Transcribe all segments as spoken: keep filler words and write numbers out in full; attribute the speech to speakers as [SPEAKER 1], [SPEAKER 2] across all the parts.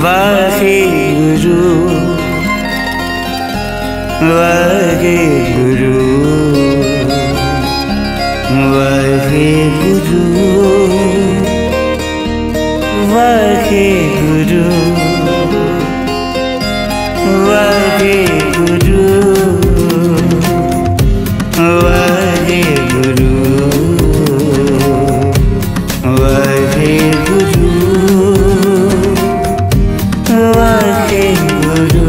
[SPEAKER 1] Waheguru Waheguru Waheguru Waheguru Waheguru Waheguru Waheguru Waheguru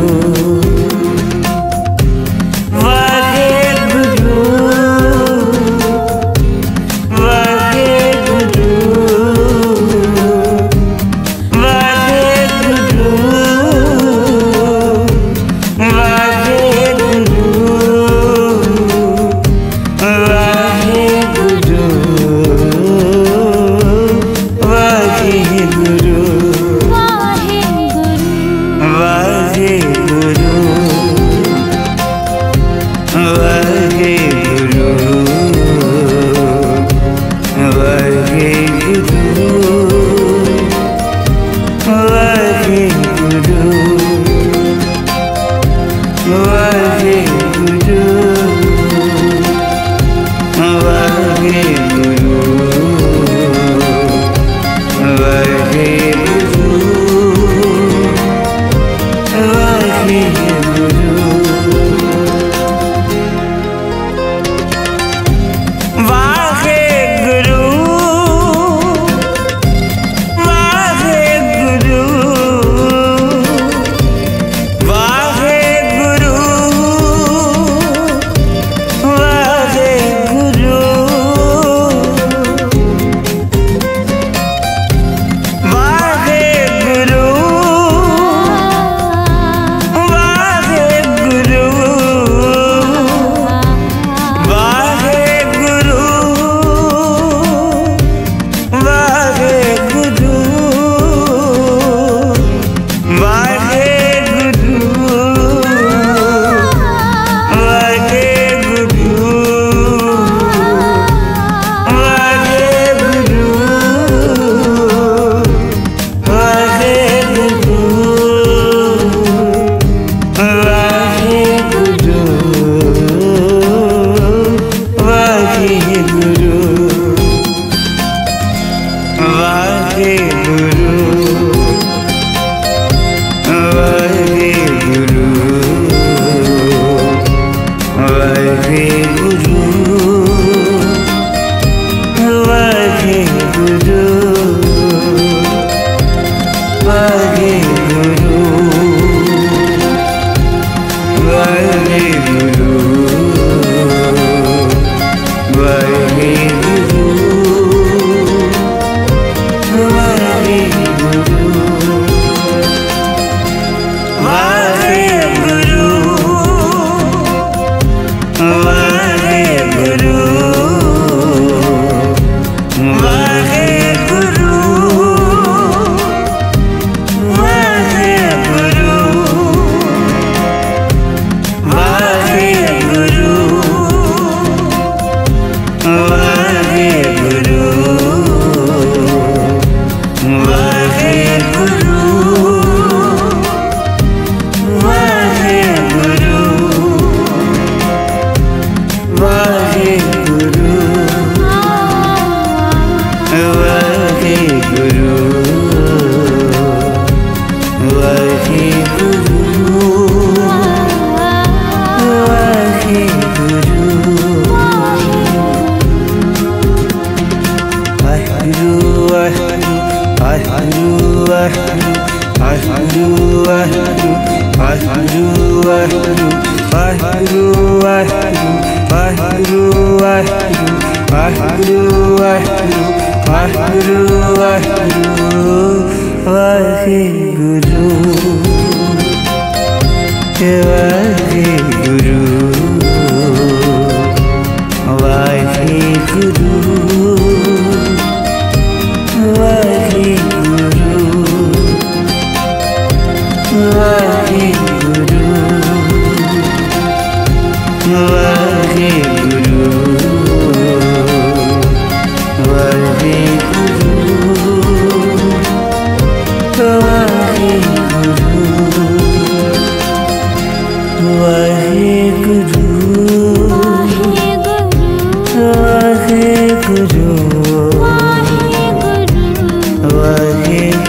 [SPEAKER 1] Hare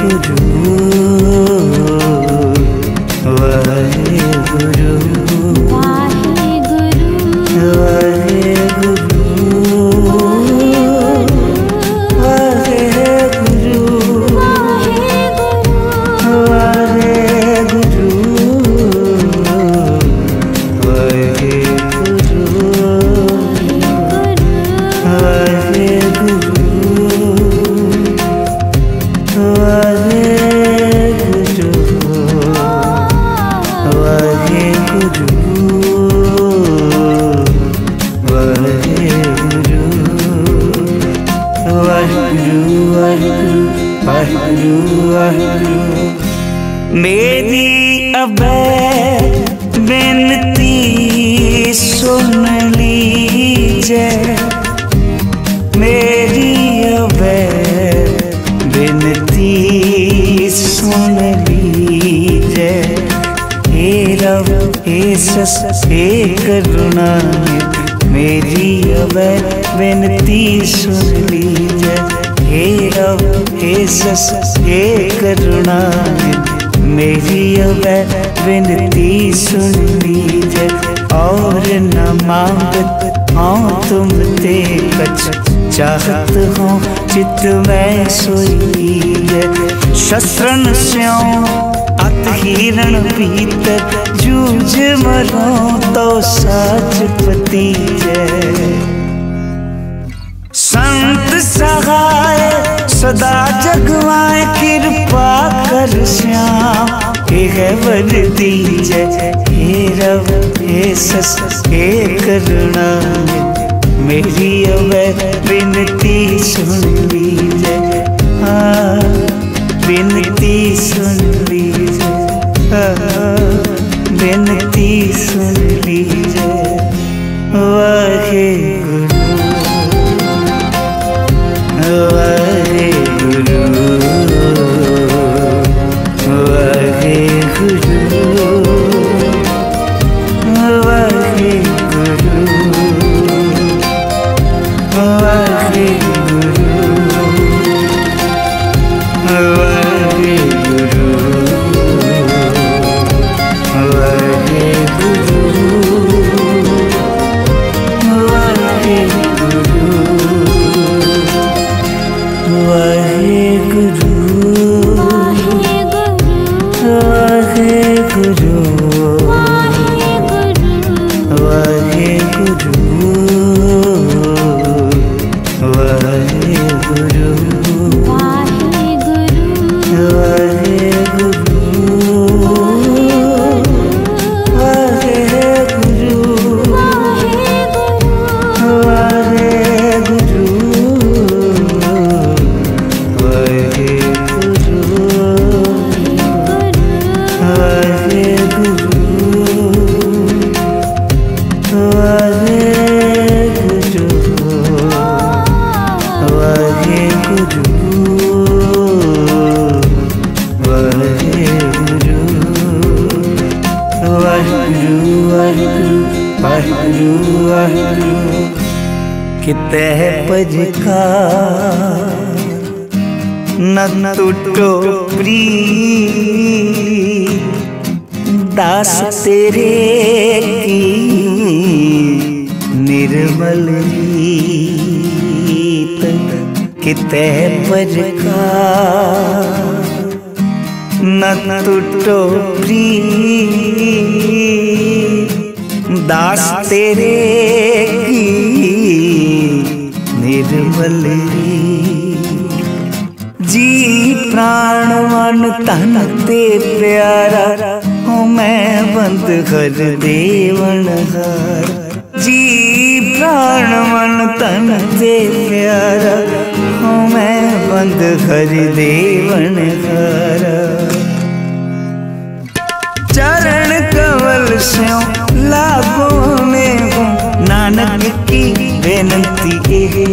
[SPEAKER 1] मेरी अबै बेनती सुन लीजिए, मेरी अबै बेनती सुन लीजिए। हे रब हे सस हे करुणा, मेरी अबै बेनती सुन लीजिए। हे रब हे सस हे करुणा, मेरी अबै विनती सुन लीजिए। और न मांगत हाँ तुम ते कछ, चाहत हो चित में सोई लीजिए। शस्त्रन स्यों अत हिरण भीतर, जूझ मरो तो साच पतीजय। संत सहाय सदा जगवाए, कृपा कर श्याम हे वर दीजय। हे रब हे सस हे करुणा, मेरी अबै विनती सुन लीजिए। हाँ विनती सुन लीजिए, विनती सुन लीजिए। वाहे गुरु वाहे गुरु वाहे गुरु वाहे गुरु वाहे गुरु वाहे गुरु वाहे कितह पजकार न टूटो प्रीत, दास तेरे की निर्मल रीत। कितह पजकार न टूटो प्रीत, दास तेरे की निर्मल जी। प्राण मन तन ते प्यारा, हो मैं बंद कर देवन हार। जी प्राण मन तन ते प्यारा, हो मैं बंद कर देवन हार। चरण कमल स्यों लागो में हूँ, नानक की बेनती है।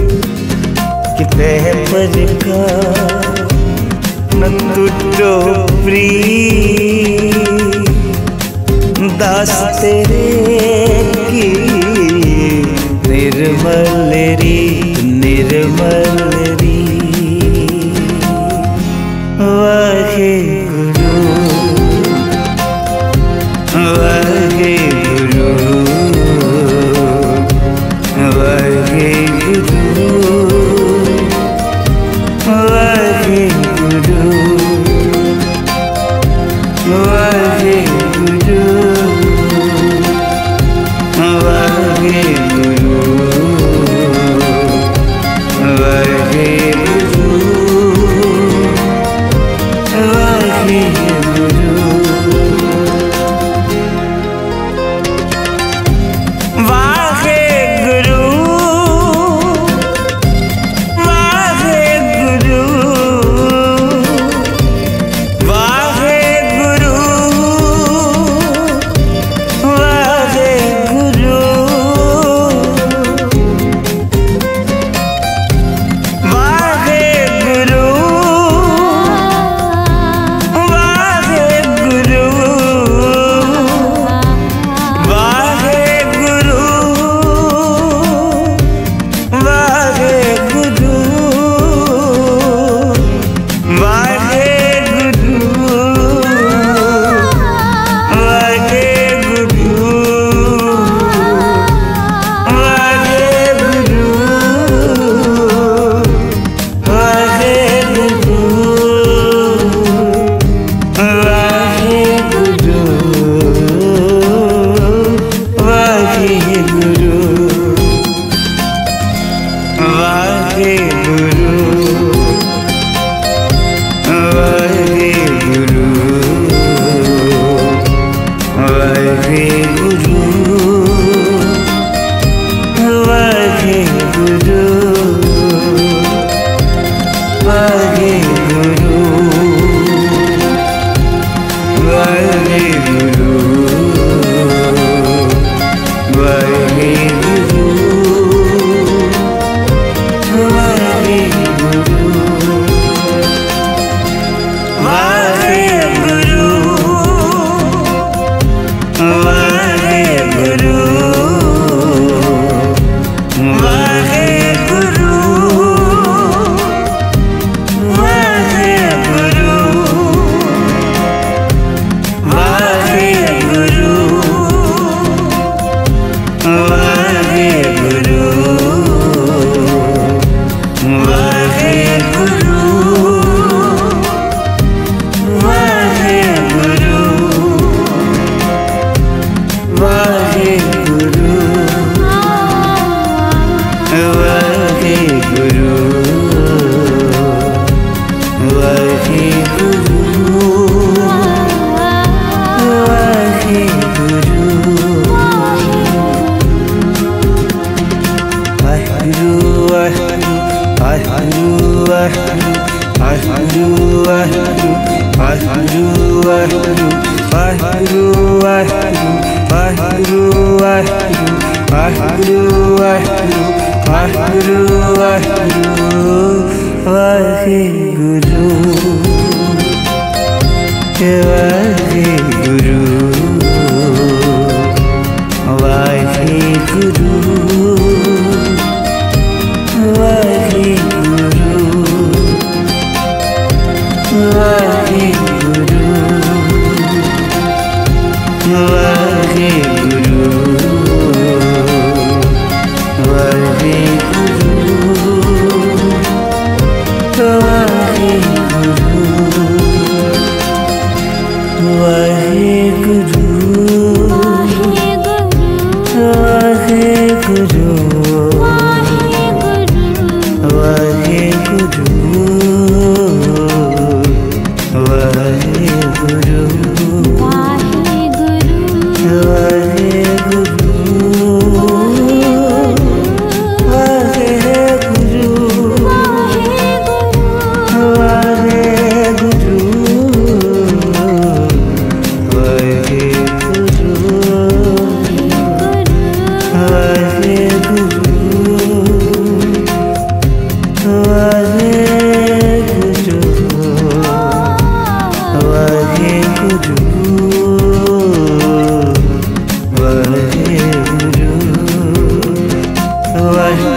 [SPEAKER 1] कितह पजकार न टूटो प्रीत, दास तेरे की निर्मल रीत निर्मल रीत। वाहेगुरु वाहेगुरु वाहेगुरु वाहेगुरु वाहेगुरु वाहेगुरु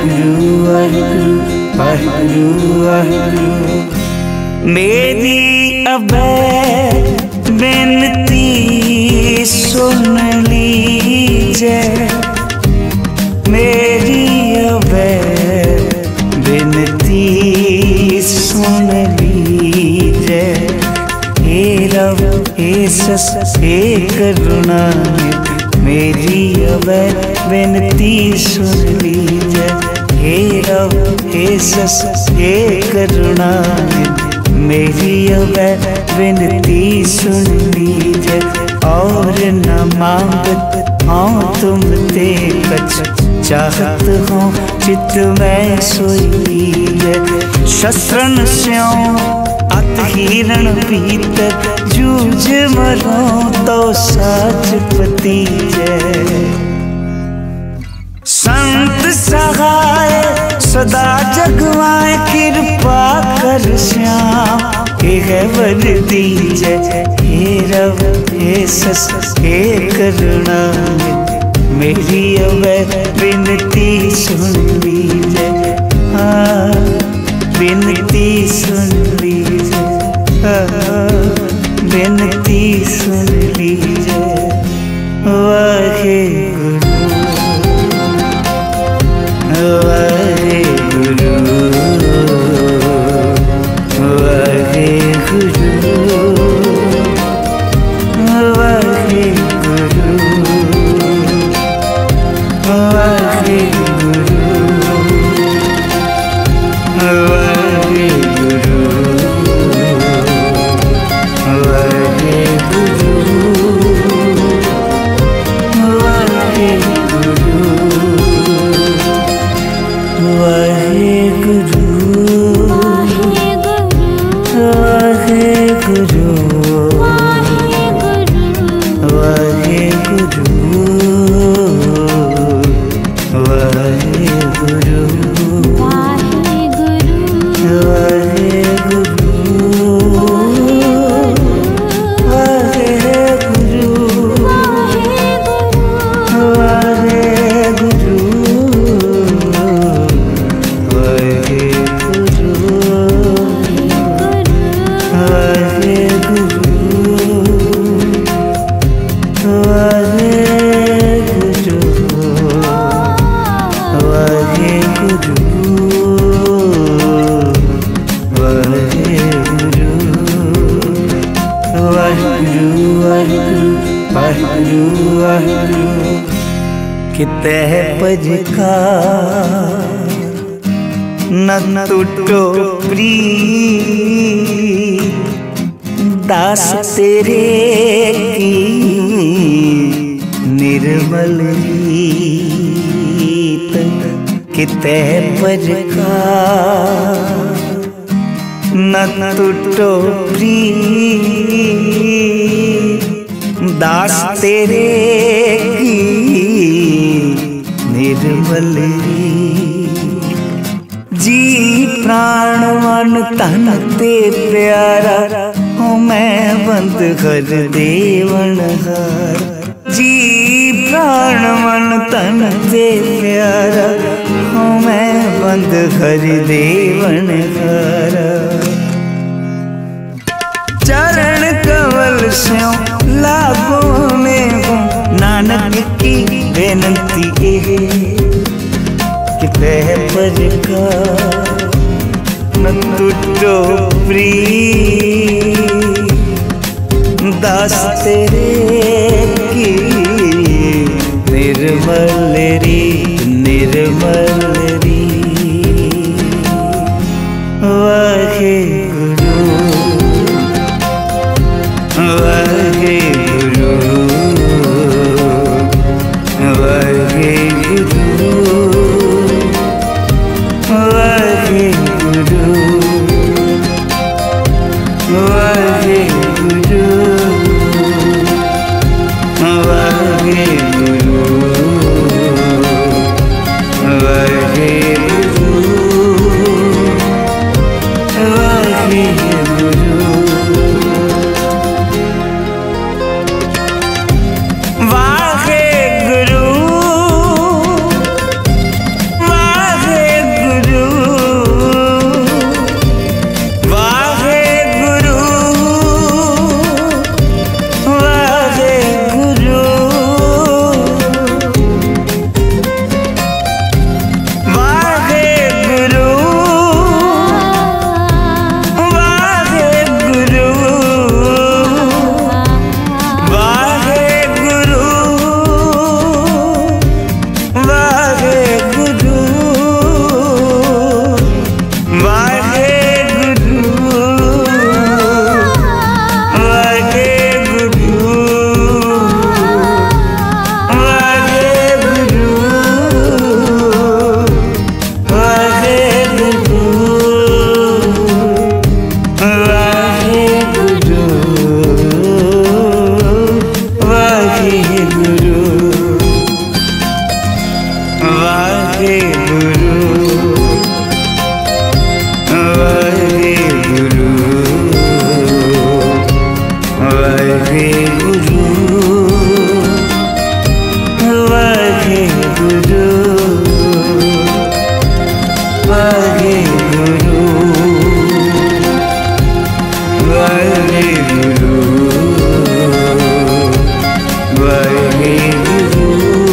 [SPEAKER 1] मेरी अबै बेनती सुन लीजे, मेरी अबै बेनती सुन लीजे। हे रब हे सस हे करुणा मेरी अबै बेनती सुन लीजे। हे रब हे सस हे करुणा मेरी अबै बेनती सुन लीजे। और न मांगत हाँ तुम ते कछ चाहत हो चित में सोई लीजे। शस्त्रन स्यों अत हिरण भीतर जूझ मरो तो साच पतीजे। संत सहाय सदा जगवाए कृपा कर श्याम हे वर दीजे। हे रब हे सस हे करुणा मेरी अबै बिनती सुन लीजे। हाँ बिनती सुन लीजे, हाँ बिनती सुन लीजे। वाहे वाहे गुरु वाहे गुरु वाहे गुरु वाहे गुरु वाहे गुरु वाहे गुरु वाहे गुरु वाहेगुरु वाहेगुरु वाहेगुरु वाहेगुरु कितह पजका न टूटो प्रीत दास तेरे की निर्मल रीत। कितह पजका न टूटो प्रीत दास तेरे की निर्मल जी। प्राण मन तन ते प्यारा हो मैं बंद कर देवन हार। जी प्राण मन तन ते प्यारा हो मैं बंद कर देवन हार। चरण कमल स्यों लागो में हूँ नानक की बेनती है। कितह पजका न टूटो प्रीत दास तेरे की निर्मल री निर्मल री। वाहे गुरु वाहे गुरु वाहे गुरु वाहे गुरु वाहे गुरु वाहे गुरु वाहे गुरु वाहे गुरु वाहेगुरु वाहेगुरु वाहेगुरु वाहेगुरु वाहेगुरु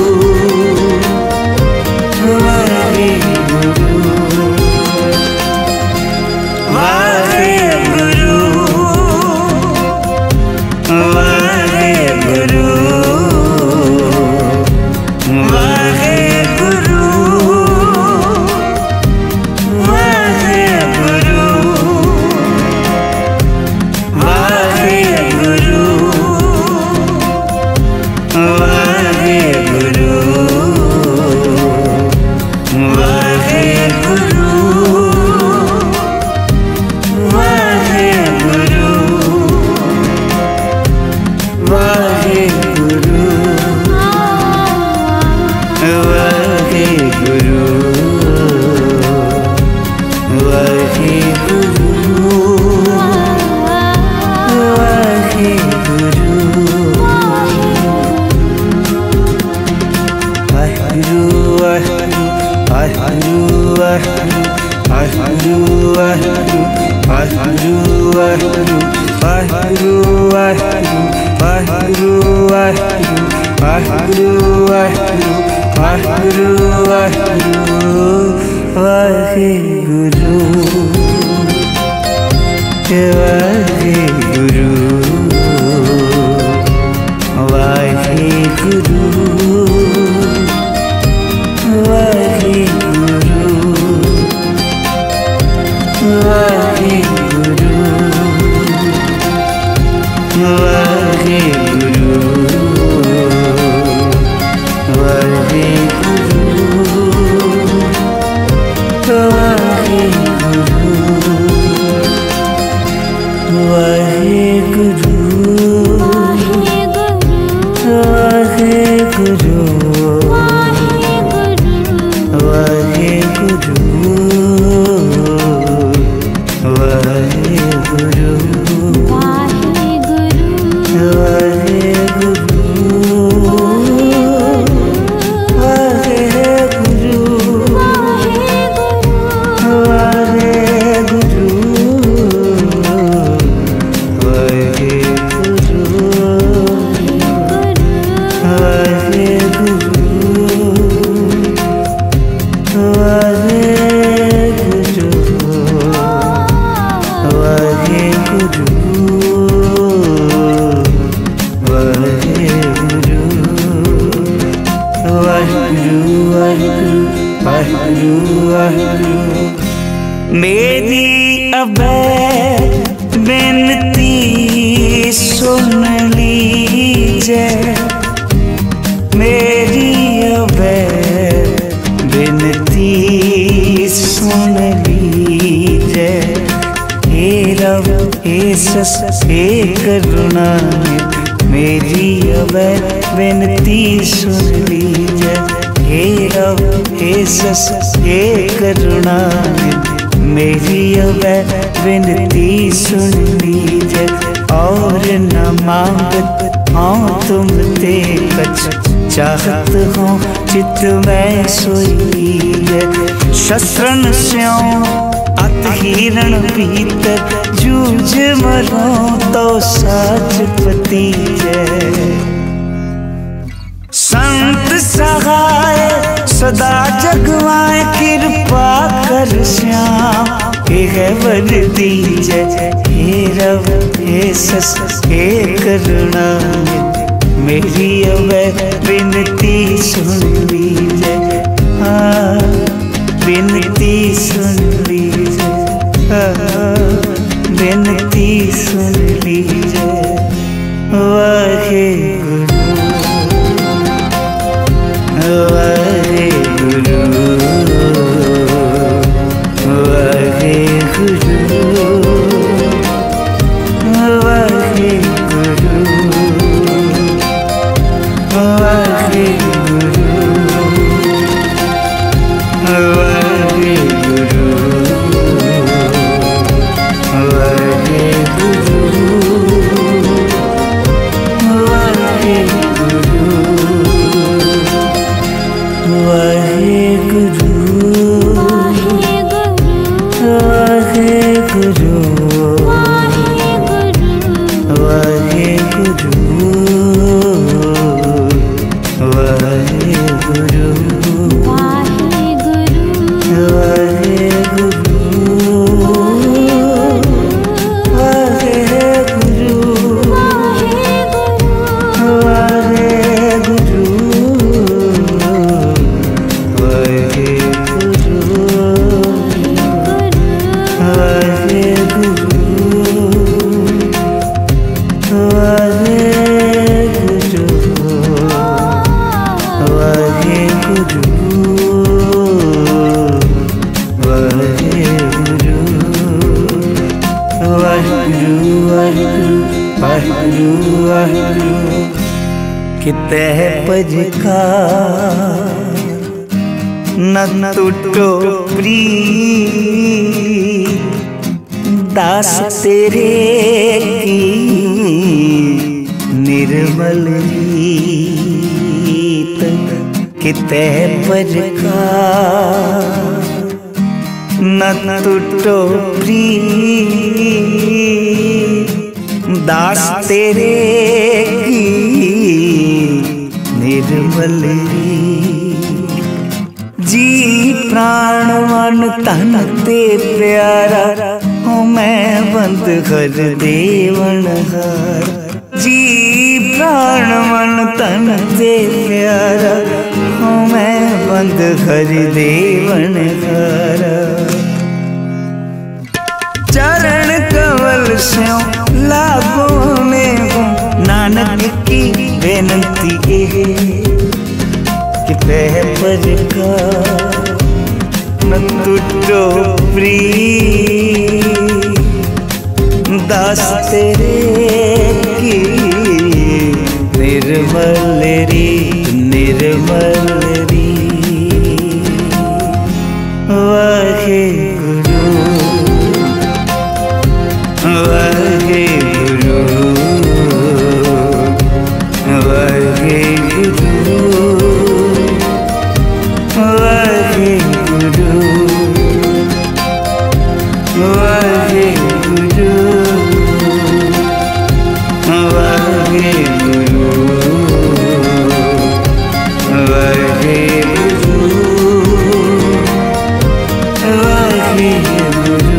[SPEAKER 1] मेरी अबे बिनती सुन लीजिए, मेरी अबे बिनती सुन लीजिए। हे रब हे सस हे करुणा मेरी अबे बिनती सुन लीजिए। हे रब हे सस हे करुणा मेरी अबे विनती सुन लीजिए। और न मांगत हाँ तुम ते कछ चाहत हो चित में सोई लीजिए। शस्त्रन स्यों अत हिरण भीतर जूझ मरो तो साच पति जय। संत सहाय सदा जगवाए कृपा कर श्याम हे वर दीजय। हे रब हे सस हे करुणा मेरी अबे विनती सुन लीजिए। हाँ विनती सुन लीजिए, हाँ विनती सुन लीजिए। वाहेगुरु वाहेगुरु वाहेगुरु वाहेगुरु वाहेगुरु वाहेगुरु वाहेगुरु किते पज का न टूटो प्रीत दास तेरे की निर्मल रीत। किते पज का न टूटो प्रीत दास तेरे की निर्मल जी। प्राण मन तन ते प्यारा हो मैं बंद कर देवन हार। जी प्राण मन तन ते प्यारा हो मैं बंद कर देवन हार। चरण कमल स्यों लागो में हूँ नानक की बेनती है कि पर का न टूटो प्रीत दास तेरे की निर्मल री निर्मल री। Wahe Guru Wahe Guru Wahe Guru Wahe Guru Wahe Guru Wahe Guru Wahe Guru Wahe Guru.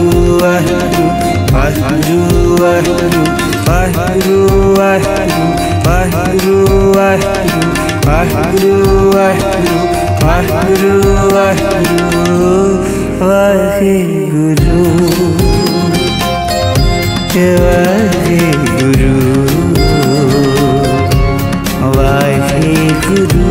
[SPEAKER 2] Wahyu, Wahyu, Wahyu, Wahyu, Wahyu,
[SPEAKER 1] Waheguru Waheguru Waheguru Waheguru Waheguru Waheguru Waheguru Waheguru Waheguru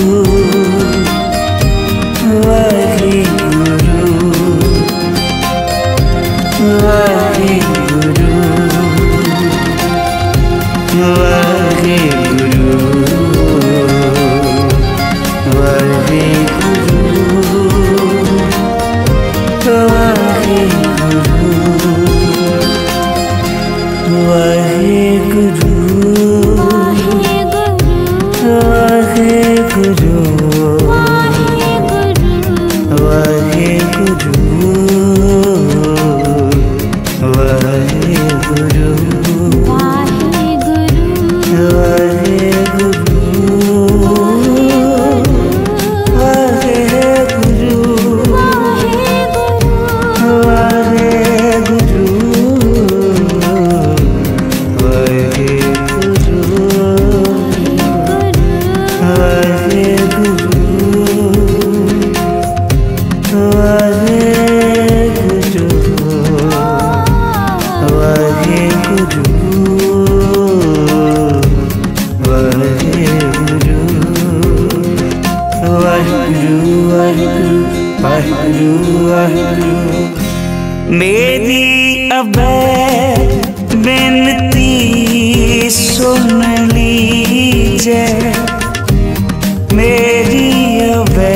[SPEAKER 1] मेरी अबै बेनती सुन लीजिए, मेरी अबै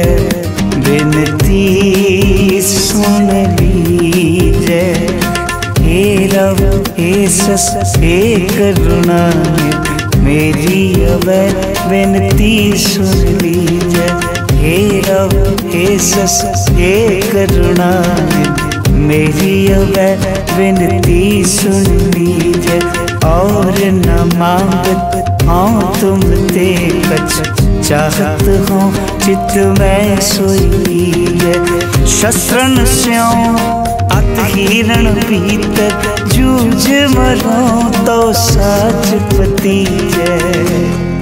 [SPEAKER 1] बेनती सुन लीजिए। हे रब हे सस हे करुणा मेरी अबै बेनती सुन लीजिए। हे रब हे सस हे करुणा मेरी अबै विनती सुन लीजिए। और न मांगत हाँ तुम ते कछ चाहत हो चित में सोई लीजिए। शस्त्रन स्यों अत हिरण भीतर जूझ मरो तो साच पति जय।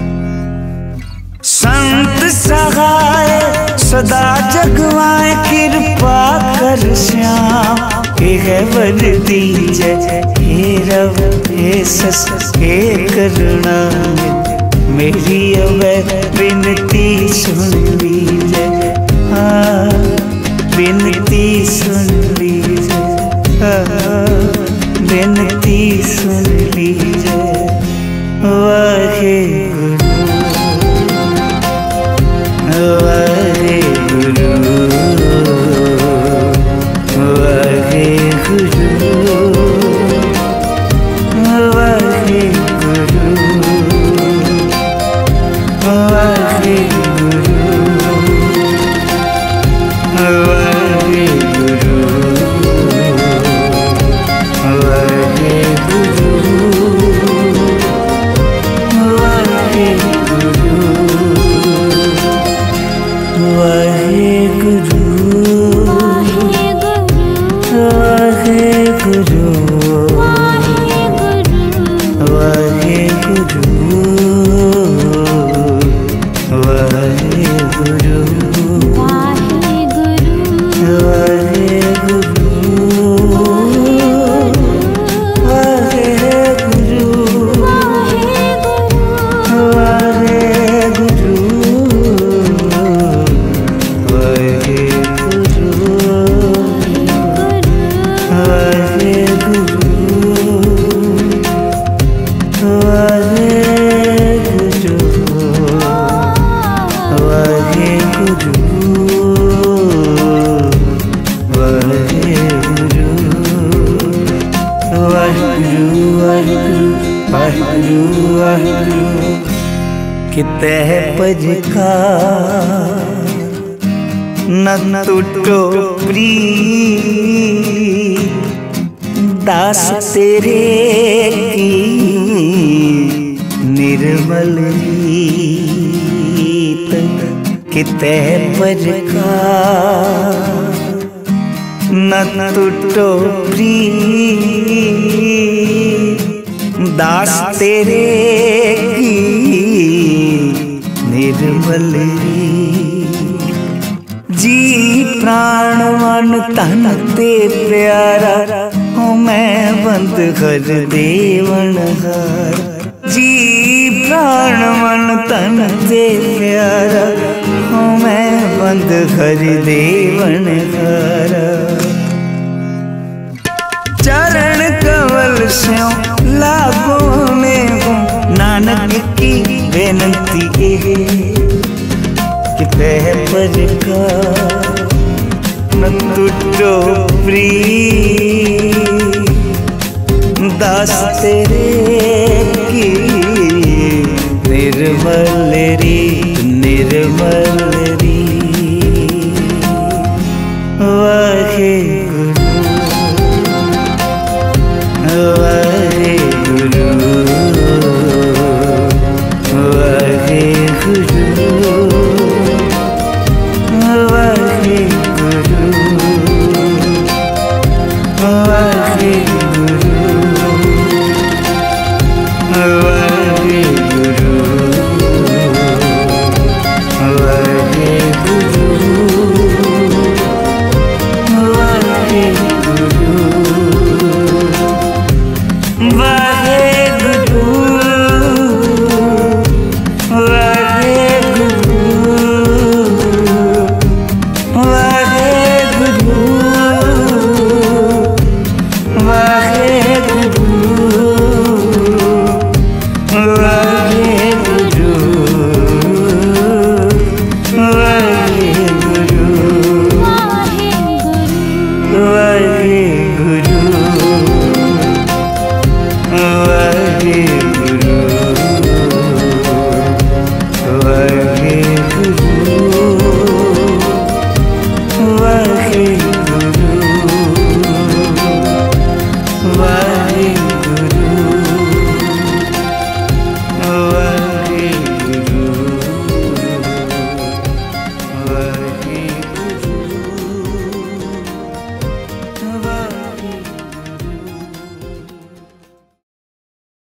[SPEAKER 1] संत सहाय सदा जगवाए कृपा कर श्याम हे वर दीजय। हे रब हे सस हे करुणा मेरी अबै विनती सुन लीजिए। हाँ विनती सुन लीजिए, हाँ विनती सुन लीजिए। वाहिगुरु वाहिगुरु वाहिगुरु वाहिगुरु वाहिगुरु वाहिगुरु कितह पज का न टूटो प्रीत दास तेरे की निर्मल रीत। कितह पज का न टूटो प्रीत दास तेरे की निर्मल री। जी प्राण मन तन ते प्यारा हो मैं बंद कर देवन हार। जी प्राण मन तन ते प्यारा हो मैं बंद कर देवन हार। चरण कमल स्यों लागो में हूँ नानक की बेनती कि तह पर का न टूटो प्रिय। दास तेरे की निर्मल री निर्मल